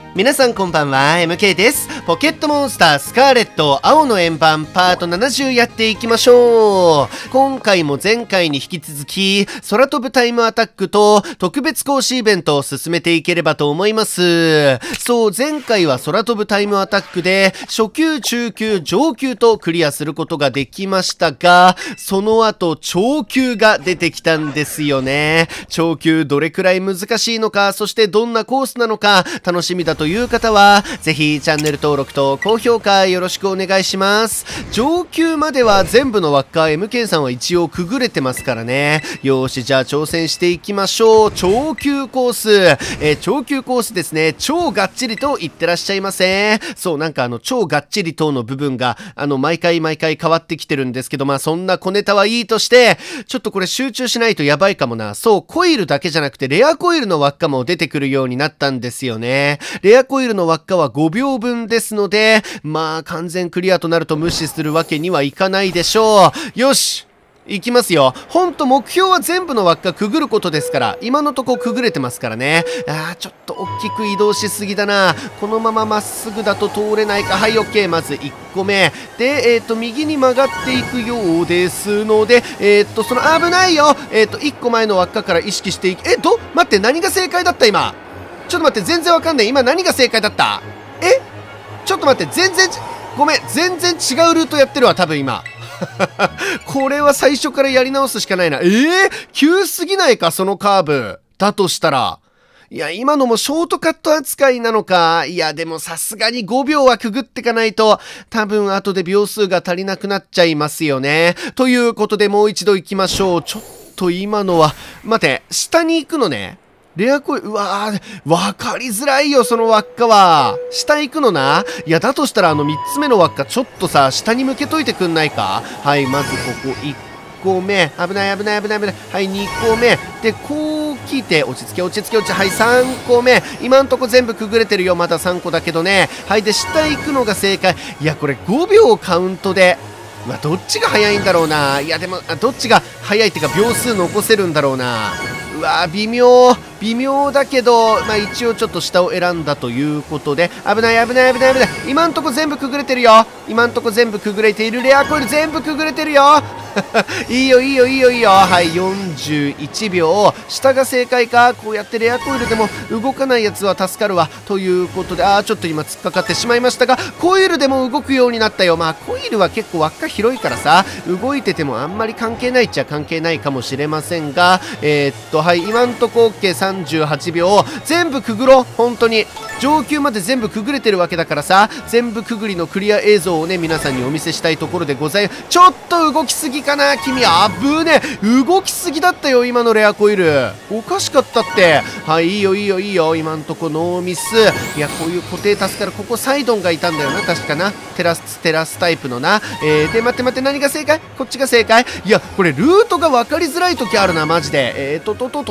皆さんこんばんは、MK です。ポケットモンスタースカーレット青の円盤パート70やっていきましょう。今回も前回に引き続き空飛ぶタイムアタックと特別講師イベントを進めていければと思います。そう、前回は空飛ぶタイムアタックで初級、中級、上級とクリアすることができましたが、その後超級が出てきたんですよね。超級どれくらい難しいのか、そしてどんなコースなのか楽しみだという方はぜひチャンネル登録と高評価よろしくお願いします。上級までは全部の輪っか MK さんは一応くぐれてますからね。よーし、じゃあ挑戦していきましょう。超級コース、超級コースですね。超がっちりと言ってらっしゃいませ。そう、なんか超がっちりとの部分が毎回変わってきてるんですけど、まあそんな小ネタはいいとして、ちょっとこれ集中しないとやばいかもな。そう、コイルだけじゃなくてレアコイルの輪っかも出てくるようになったんですよね。レアコイルの輪っかは5秒分ですので、まあ完全クリアとなると無視するわけにはいかないでしょう。よし、いきますよ。ほんと目標は全部の輪っかくぐることですから、今のとこくぐれてますからね。ちょっと大きく移動しすぎだな。このまままっすぐだと通れないか。はい、OK。まず1個目。で、右に曲がっていくようですので、その危ないよ。1個前の輪っかから意識していく。待って、何が正解だった今。ちょっと待って、全然わかんない。今何が正解だった？ちょっと待って、ごめん、全然違うルートやってるわ、多分今。これは最初からやり直すしかないな。急すぎないか、そのカーブ。だとしたら。いや、今のもショートカット扱いなのか。いや、でもさすがに5秒はくぐってかないと、多分後で秒数が足りなくなっちゃいますよね。ということでもう一度行きましょう。ちょっと今のは、待って、下に行くのね。レアコイル、うわー、わかりづらいよ、その輪っかは。下行くのな。いや、だとしたら3つ目の輪っか、ちょっとさ、下に向けといてくんないか。はい、まずここ1個目。危ない。はい、2個目。で、こう来て、落ち着け。はい、3個目。今んとこ全部くぐれてるよ。まだ3個だけどね。はい、で、下行くのが正解。いや、これ5秒カウントで。どっちが早いんだろうな。いや、でも、どっちが早いっていうか、秒数残せるんだろうな。うわー、微妙だけど、一応ちょっと下を選んだということで、危ない。今んとこ全部くぐれてるよ。今んとこ全部くぐれている。レアコイル全部くぐれてるよ。いいよ。はい、41秒。下が正解か。こうやってレアコイルでも動かないやつは助かるわ。ということで、ちょっと今突っかかってしまいましたが、コイルでも動くようになったよ。コイルは結構輪っか広いからさ、動いててもあんまり関係ないっちゃ関係ないかもしれませんが、はい、今んとこ OK38 秒。全部くぐろう。本当に。上級まで全部くぐれてるわけだからさ、全部くぐりのクリア映像をね、皆さんにお見せしたいところでございます。ちょっと動きすぎかな、君。ね、動きすぎだったよ、今のレアコイル。おかしかったって。はい、いいよ。今んとこノーミス。いや、こういう固定助かる。ここサイドンがいたんだよな、確かな。テラスタイプのな。で、待って、何が正解？こっちが正解？いや、これルートが分かりづらい時あるな、マジで。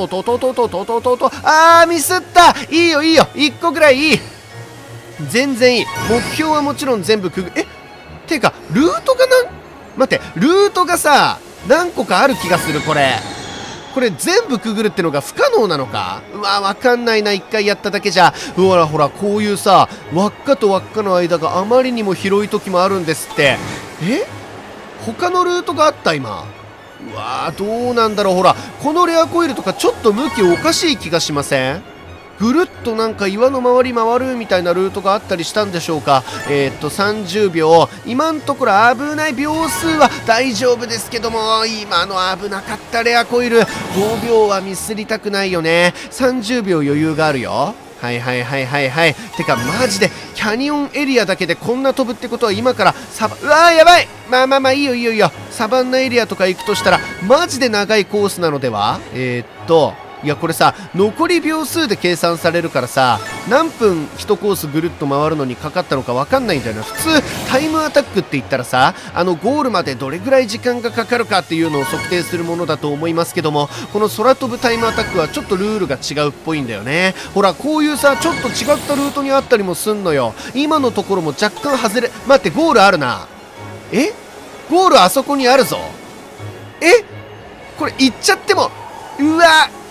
ミスった。いいよ。1個ぐらいいい。全然いい。目標はもちろん全部くぐ、ていうか、ルートが待って、ルートがさ、何個かある気がする、これ全部くぐるってのが不可能なのか？わかんないな、1回やっただけじゃ。ほら、こういうさ、輪っかと輪っかの間があまりにも広い時もあるんですって。他のルートがあった今。どうなんだろう。ほら、このレアコイルとかちょっと向きおかしい気がしません？ぐるっとなんか岩の周り回るみたいなルートがあったりしたんでしょうか。30秒。今のところ危ない。秒数は大丈夫ですけども、今の危なかったレアコイル。5秒はミスりたくないよね。30秒余裕があるよ。はい。てか、マジで、キャニオンエリアだけでこんな飛ぶってことは今からやばい。いいよ。サバンナエリアとか行くとしたら、マジで長いコースなのでは？いや、これさ、残り秒数で計算されるからさ、何分1コースぐるっと回るのにかかったのか分かんないんだよな。普通、タイムアタックって言ったらさ、ゴールまでどれぐらい時間がかかるかっていうのを測定するものだと思いますけども、この空飛ぶタイムアタックはちょっとルールが違うっぽいんだよね。ほら、こういうさ、ちょっと違ったルートにあったりもすんのよ。今のところも若干外れ、待って、ゴールあるな。ゴールあそこにあるぞ。これ行っちゃっても、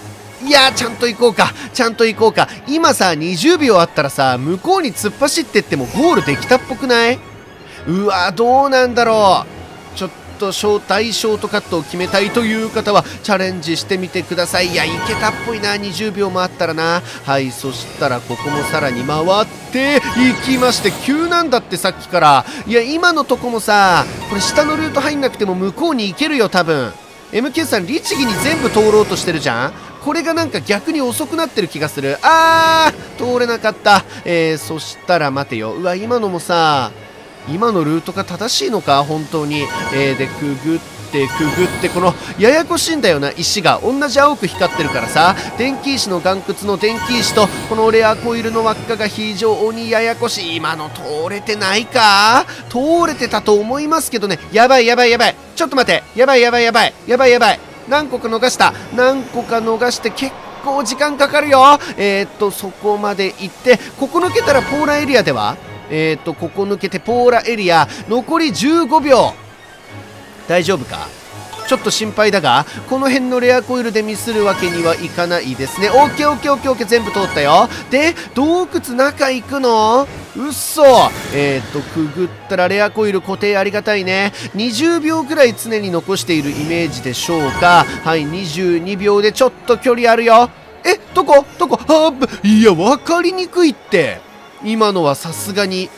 いやー、ちゃんと行こうか。ちゃんと行こうか。今さ、20秒あったらさ、向こうに突っ走ってってもゴールできたっぽくない？うわ、どうなんだろう。ちょっと大ショートカットを決めたいという方はチャレンジしてみてください。いや、いけたっぽいな。20秒もあったらな。はい、そしたらここもさらに回っていきまして、急なんだってさっきから。いや、今のとこもさ、これ下のルート入んなくても向こうに行けるよ、多分。MK さん、律儀に全部通ろうとしてるじゃん。これがなんか逆に遅くなってる気がする。通れなかった。そしたら待てよ。うわ、今のもさ、今のルートが正しいのか本当に。で、くぐって、このややこしいんだよな。石が同じ青く光ってるからさ、電気石の岩窟の電気石とこのレアコイルの輪っかが非常にややこしい。今の通れてないか？通れてたと思いますけどね。やばい。ちょっと待って。やばい。何個か逃して結構時間かかるよ。そこまで行って、ここ抜けたらポーラエリアではここ抜けてポーラエリア、残り15秒。大丈夫か？ちょっと心配だが、この辺のレアコイルでミスるわけにはいかないですね。オッケー、全部通ったよ。で、洞窟中行くの？うっそ。くぐったらレアコイル固定ありがたいね。20秒くらい常に残しているイメージでしょうか。はい、22秒でちょっと距離あるよ。どこいや、わかりにくいって。今のはさすがに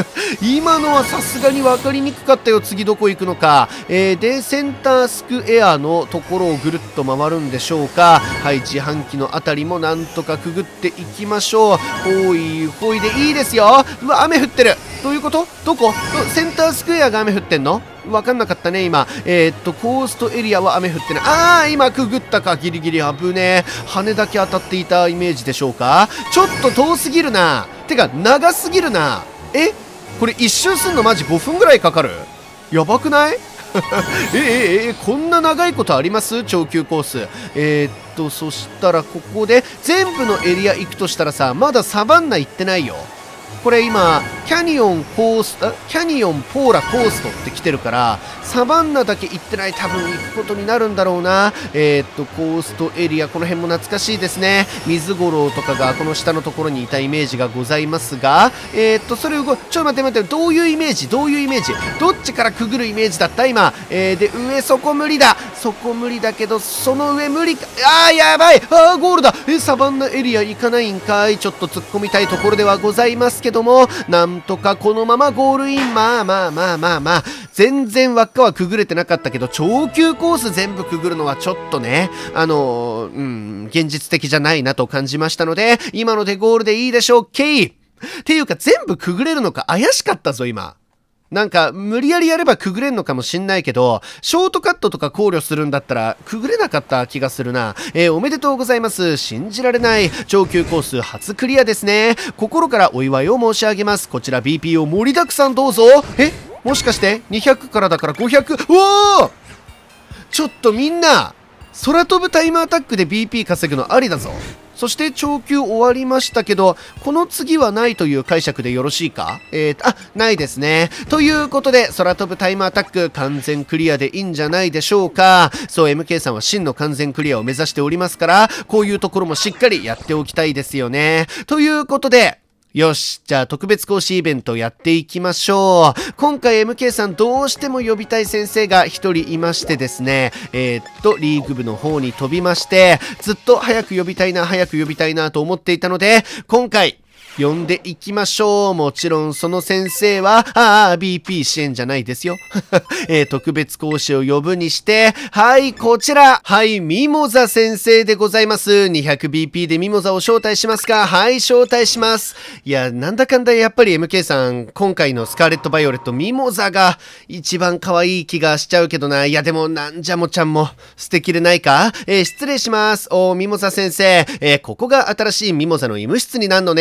分かりにくかったよ。次どこ行くのか。で、センタースクエアのところをぐるっと回るんでしょうか。はい、自販機のあたりもなんとかくぐっていきましょう。ほいでいいですよ。うわ、雨降ってる。どういうこと？どこ？センタースクエアが雨降ってんの？わかんなかったね、今。コーストエリアは雨降ってない。今くぐったか。ギリギリ危ねえ。羽だけ当たっていたイメージでしょうか。ちょっと遠すぎるな。てか、長すぎるな。これ一周すんのマジ5分ぐらいかかる？やばくない？こんな長いことあります？長級コース。そしたらここで全部のエリア行くとしたらさ、まだサバンナ行ってないよ。これ今キャニオンポーラコーストって来てるから、サバンナだけ行ってない。多分行くことになるんだろうな。コーストエリア、この辺も懐かしいですね。水五郎とかがこの下のところにいたイメージがございますが、それをちょっと待って、どういうイメージ？どっちからくぐるイメージだった今。で、上そこ無理だけど、その上無理か。やばい。ゴールだ。サバンナエリア行かないんかい。ちょっと突っ込みたいところではございますけども、なんとかこのままゴールイン。まあ全然輪っかはくぐれてなかったけど、長級コース全部くぐるのはちょっとね、現実的じゃないなと感じましたので、今のでゴールでいいでしょう。っていうか、全部くぐれるのか怪しかったぞ今。なんか無理やりやればくぐれんのかもしんないけど、ショートカットとか考慮するんだったらくぐれなかった気がするな。おめでとうございます。信じられない。長級コース初クリアですね。心からお祝いを申し上げます。こちら BP を盛りだくさんどうぞ。もしかして200からだから500。おお、ちょっとみんな、空飛ぶタイムアタックで BP 稼ぐのありだぞ。そして長級終わりましたけど、この次はないという解釈でよろしいか？ないですね。ということで、空飛ぶタイムアタック完全クリアでいいんじゃないでしょうか。そう、MK さんは真の完全クリアを目指しておりますから、こういうところもしっかりやっておきたいですよね。ということで、よし、じゃあ特別講師イベントやっていきましょう。今回 MK さんどうしても呼びたい先生が一人いましてですね、リーグ部の方に飛びまして、ずっと早く呼びたいなと思っていたので、今回、呼んでいきましょう。もちろんその先生は、BP 支援じゃないですよ。特別講師を呼ぶにして、はい、こちら。はい、ミモザ先生でございます。200BP でミモザを招待しますか？はい、招待します。いや、なんだかんだやっぱり MK さん、今回のスカーレット・バイオレット、ミモザが一番可愛い気がしちゃうけどな。いや、でも、なんじゃもちゃんも素敵でないか？失礼します。ミモザ先生。ここが新しいミモザの医務室になんのね。違う。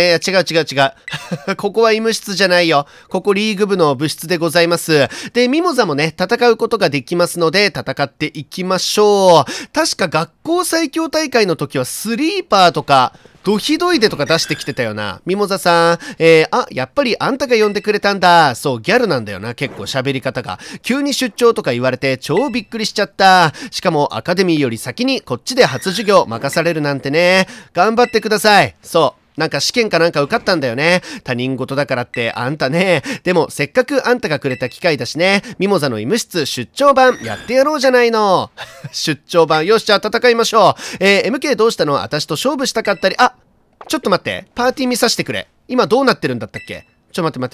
違う違う。ここは医務室じゃないよ。ここリーグ部の部室でございます。で、ミモザもね、戦うことができますので、戦っていきましょう。確か学校最強大会の時はスリーパーとか、ドヒドイデとか出してきてたよな。ミモザさん。やっぱりあんたが呼んでくれたんだ。そう、ギャルなんだよな。結構喋り方が。急に出張とか言われて超びっくりしちゃった。しかもアカデミーより先にこっちで初授業任されるなんてね。頑張ってください。そう。なんか試験かなんか受かったんだよね。他人事だからってあんたね。でもせっかくあんたがくれた機会だしね。ミモザの医務室出張版やってやろうじゃないの。出張版。よし、じゃあ戦いましょう。MK どうしたの？私と勝負したかったり。あ、ちょっと待って。パーティー見させてくれ。今どうなってるんだったっけ？待って。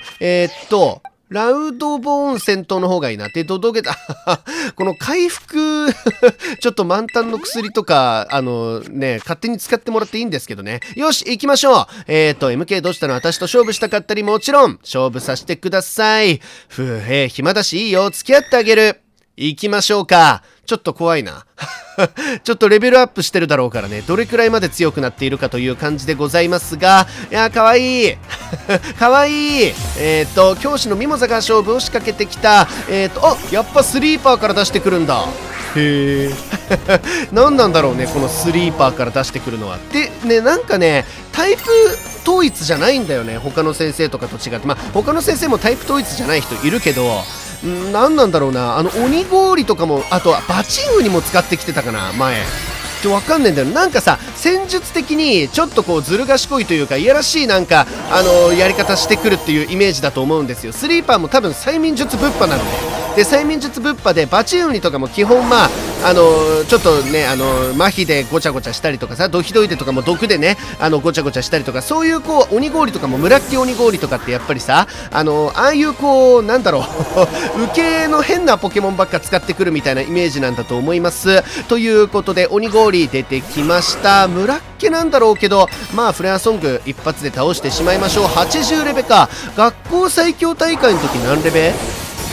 ラウドボーン戦闘の方がいいな。で、どげた。この回復、ちょっと満タンの薬とか、勝手に使ってもらっていいんですけどね。よし、行きましょう。MK どうしたの？私と勝負したかったり、もちろん、勝負させてください。暇だしいいよ。付き合ってあげる。行きましょうか。ちょっと怖いな。ちょっとレベルアップしてるだろうからね、どれくらいまで強くなっているかという感じでございますが、いやー、かわいい。かわいい。教師のミモザが勝負を仕掛けてきた。やっぱスリーパーから出してくるんだ。へえ。何なんだろうね、このスリーパーから出してくるのは。で、ね、なんかね、タイプ統一じゃないんだよね、他の先生とかと違って。まあ、他の先生もタイプ統一じゃない人いるけど、何なんだろうな、鬼氷とかも、あとはバチンウにも使ってきてたかな、前。わかんないんだよ。なんかさ、戦術的にちょっとこうずる賢いというか、いやらしいなんか、やり方してくるっていうイメージだと思うんですよ。スリーパーも多分催眠術ぶっぱなので。で、催眠術ぶっぱで、バチウニとかも基本まあ、ちょっとね、麻痺でごちゃごちゃしたりとかさ、ドヒドイデとかも毒でね、ごちゃごちゃしたりとか、そういうこう、鬼氷とかも村っき鬼氷とかってやっぱりさ、ああいうこう、なんだろう、受けの変なポケモンばっか使ってくるみたいなイメージなんだと思います。ということで、鬼氷出てきました。村っ気なんだろうけど、まあ、フレアソング一発で倒してしまいましょう。80レベか。学校最強大会の時何レベ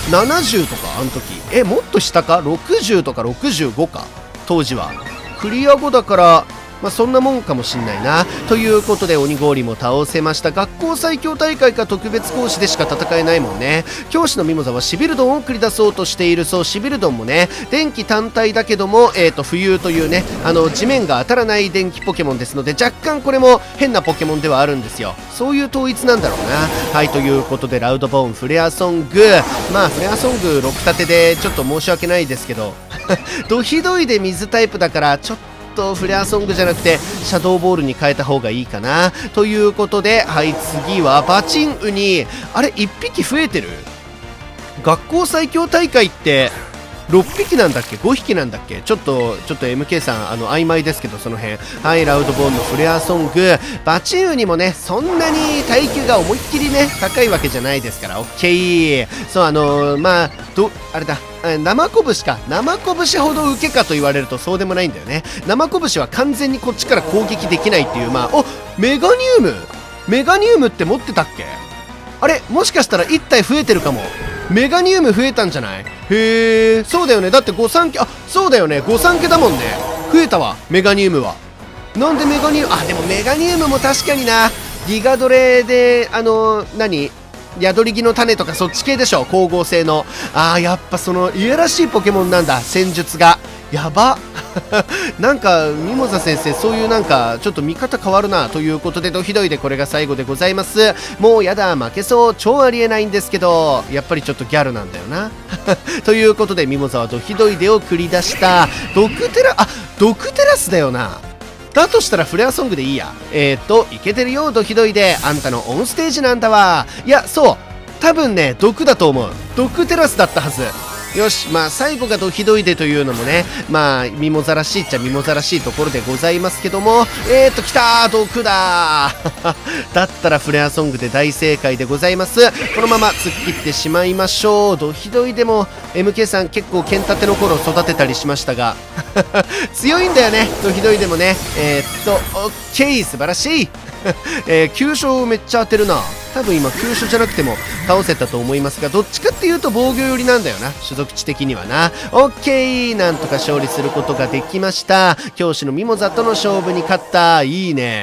？70とかあの時。もっと下か？ 60 とか65か当時は。クリア後だから、まあそんなもんかもしんないな。ということで鬼氷も倒せました。学校最強大会か特別講師でしか戦えないもんね。教師のミモザはシビルドンを繰り出そうとしている。そう、シビルドンもね、電気単体だけども、浮遊というね、地面が当たらない電気ポケモンですので、若干これも変なポケモンではあるんですよ。そういう統一なんだろうな。はい、ということでラウドボーン、フレアソング。まあ、フレアソング6立てでちょっと申し訳ないですけど、ドヒドイで水タイプだから、ちょっとフレアソングじゃなくてシャドーボールに変えた方がいいかなということで、はい、次はバチンウニ。あれ1匹増えてる？学校最強大会って6匹なんだっけ5匹なんだっけ？ちょっと MK さん曖昧ですけどその辺。はい、ラウドボーンのフレアソング。バチンウニもねそんなに耐久が思いっきりね高いわけじゃないですから OK。 そうまああれだ、生拳か。生拳ほど受けかと言われるとそうでもないんだよね。生拳は完全にこっちから攻撃できないっていう。まあメガニウムって持ってたっけ？あれもしかしたら1体増えてるかも。メガニウム増えたんじゃない？へえ、そうだよね。だって御三家、そうだよね、御三家だもんね。増えたわ、メガニウムは。なんでメガニウム、でもメガニウムも確かにな。ギガドレで、宿り木の種とかそっち系でしょ、光合成の。やっぱその、いやらしいポケモンなんだ、戦術が。やばなんかミモザ先生そういうなんかちょっと見方変わるなということで、ドヒドイでこれが最後でございます。もうやだ、負けそう、超ありえないんですけどやっぱりちょっとギャルなんだよなということでミモザはドヒドイデを繰り出した。ドクテラスだよな。だとしたらフレアソングでいいや。いけてるよドヒドイデ、あんたのオンステージなんだわ。いやそう多分ね毒だと思う。ドクテラスだったはず。よし、まあ最後がドヒドイデというのもね、まあミモザらしいっちゃミモザらしいところでございますけども、来たー、毒だーだったらフレアソングで大正解でございます。このまま突っ切ってしまいましょう。ドヒドイデも MK さん結構剣立ての頃育てたりしましたが強いんだよねドヒドイデもね。OK、 素晴らしい急所めっちゃ当てるな。多分今急所じゃなくても倒せたと思いますが、どっちかっていうと防御寄りなんだよな、種族値的にはな。 OK、 なんとか勝利することができました。教師のミモザとの勝負に勝った。いいね。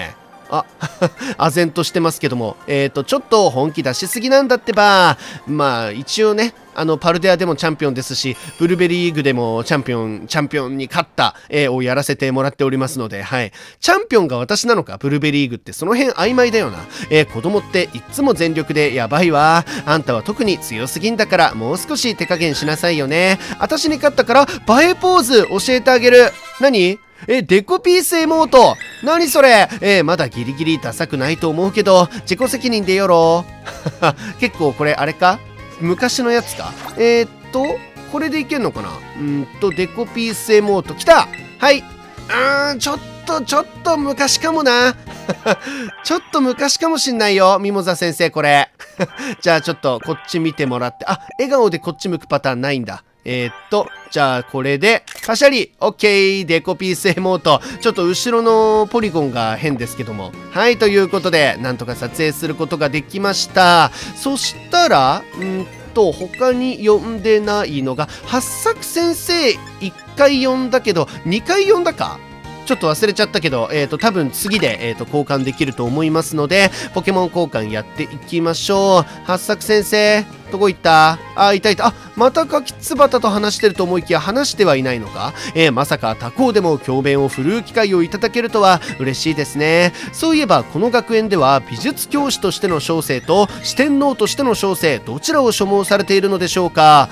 あ、唖然としてますけども。ちょっと本気出しすぎなんだってば。まあ、一応ね、パルデアでもチャンピオンですし、ブルベリーグでもチャンピオンに勝った、をやらせてもらっておりますので、はい。チャンピオンが私なのか、ブルベリーグってその辺曖昧だよな。子供っていっつも全力でやばいわ。あんたは特に強すぎんだから、もう少し手加減しなさいよね。私に勝ったから、映えポーズ教えてあげる。何？デコピースエモート。何それ？まだギリギリダサくないと思うけど、自己責任でよろ。結構これあれか？昔のやつか？これでいけんのかな？デコピースエモート。来た！はい。ちょっと昔かもな。ちょっと昔かもしんないよ、ミモザ先生、これ。じゃあちょっとこっち見てもらって。あ、笑顔でこっち向くパターンないんだ。じゃあこれで、パシャリ !OK! デコピースエモート。ちょっと後ろのポリゴンが変ですけども。はい、ということで、なんとか撮影することができました。そしたら、他に呼んでないのが、八作先生1回呼んだけど、2回呼んだか？ちょっと忘れちゃったけど、多分次で、交換できると思いますので、ポケモン交換やっていきましょう。八作先生、どこ行った？いた。あ、またカキツバタと話してると思いきや話してはいないのか？まさか他校でも教鞭を振るう機会をいただけるとは嬉しいですね。そういえばこの学園では美術教師としての小生と四天王としての小生、どちらを所望されているのでしょうか？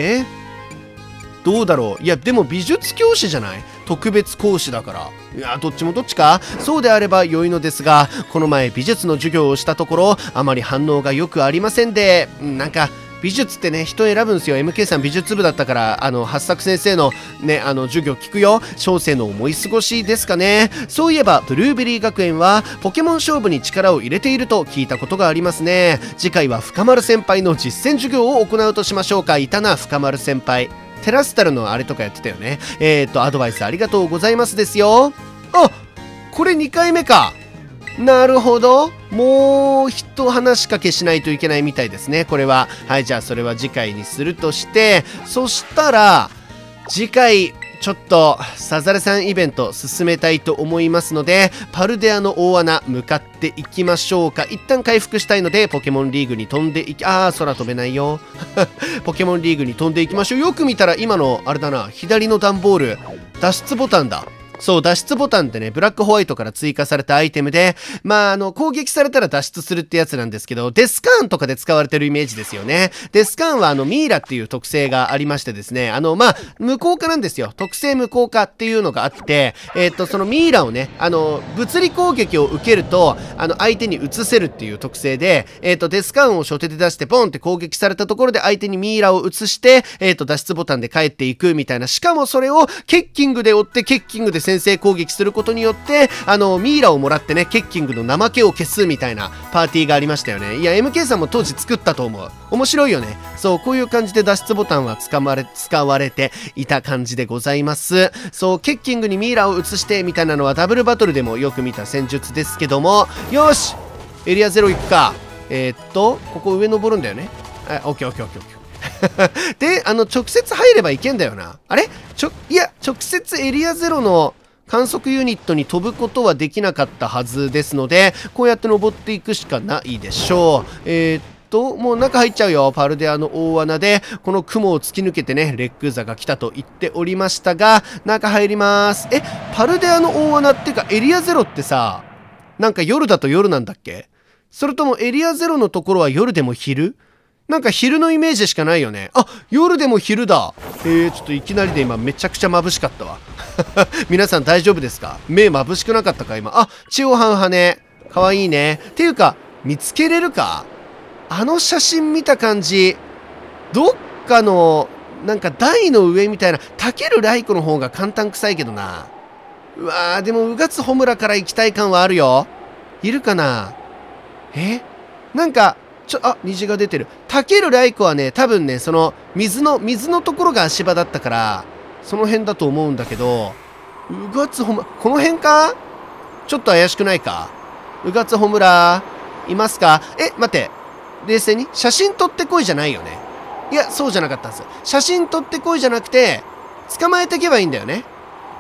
どうだろう。いや、でも美術教師じゃない？特別講師だから。いや、どっちもどっちか？そうであれば良いのですが、この前美術の授業をしたところ、あまり反応が良くありませんで、なんか、美術ってね、人選ぶんですよ。MK さん美術部だったから、八作先生のね、授業聞くよ。小生の思い過ごしですかね。そういえば、ブルーベリー学園は、ポケモン勝負に力を入れていると聞いたことがありますね。次回は深丸先輩の実践授業を行うとしましょうか。いたな、深丸先輩。テラスタルのあれとかやってたよね。アドバイスありがとうございますですよ。あ、これ2回目か。なるほど。もう一話しかけしないといけないみたいですね、これは。はい、じゃあそれは次回にするとして、そしたら、次回、ちょっと、サザレさんイベント進めたいと思いますので、パルデアの大穴向かっていきましょうか。一旦回復したいので、ポケモンリーグに飛んでいき、空飛べないよ。ポケモンリーグに飛んでいきましょう。よく見たら今の、あれだな、左の段ボール、脱出ボタンだ。そう、脱出ボタンってね、ブラックホワイトから追加されたアイテムで、攻撃されたら脱出するってやつなんですけど、デスカーンとかで使われてるイメージですよね。デスカーンはミイラっていう特性がありましてですね、無効化なんですよ。特性無効化っていうのがあって、そのミイラをね、物理攻撃を受けると、相手に移せるっていう特性で、デスカーンを初手で出してポンって攻撃されたところで相手にミイラを移して、脱出ボタンで帰っていくみたいな。しかもそれをケッキングで追って、ケッキングで先制攻撃することによって、ミイラをもらってね、ケッキングの怠けを消すみたいなパーティーがありましたよね。いや、MK さんも当時作ったと思う。面白いよね。そう、こういう感じで脱出ボタンは使われていた感じでございます。そう、ケッキングにミイラを移してみたいなのはダブルバトルでもよく見た戦術ですけども、よしエリア0行くか。ここ上登るんだよね。オッケーオッケーオッケーオッケー。で、直接入ればいけんだよな。あれいや、直接エリア0の観測ユニットに飛ぶことはできなかったはずですので、こうやって登っていくしかないでしょう。もう中入っちゃうよ。パルデアの大穴で、この雲を突き抜けてね、レックーザが来たと言っておりましたが、中入ります。パルデアの大穴ってか、エリア0ってさ、なんか夜だと夜なんだっけ？それともエリア0のところは夜でも昼？なんか昼のイメージしかないよね。あ、夜でも昼だ。ちょっといきなりで今めちゃくちゃ眩しかったわ。皆さん大丈夫ですか？目眩しくなかったか今。あ、千代半羽。かわいいね。っていうか、見つけれるか？あの写真見た感じ、どっかの、なんか台の上みたいな、タケルライコの方が簡単臭いけどな。うわー、でもうがつほむらから行きたい感はあるよ。いるかな？なんか、虹が出てる。タケルライコはね、多分ね、その、水のところが足場だったから、その辺だと思うんだけど、うがつほむ、この辺か？ちょっと怪しくないか？うがつほむら、いますか？待って。冷静に写真撮ってこいじゃないよね。いや、そうじゃなかったんです。写真撮ってこいじゃなくて、捕まえていけばいいんだよね。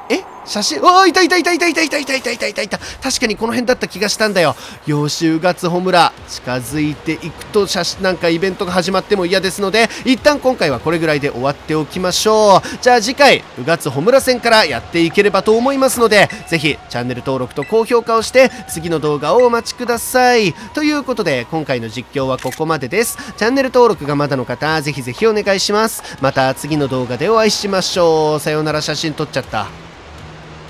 写真、おー、いたいたいたいたいたいたいたいたいたいたいた。確かにこの辺だった気がしたんだよ。よし、うがつほむら。近づいていくと、なんかイベントが始まっても嫌ですので、一旦今回はこれぐらいで終わっておきましょう。じゃあ次回、うがつほむら戦からやっていければと思いますので、ぜひ、チャンネル登録と高評価をして、次の動画をお待ちください。ということで、今回の実況はここまでです。チャンネル登録がまだの方、ぜひぜひお願いします。また次の動画でお会いしましょう。さようなら。写真撮っちゃった。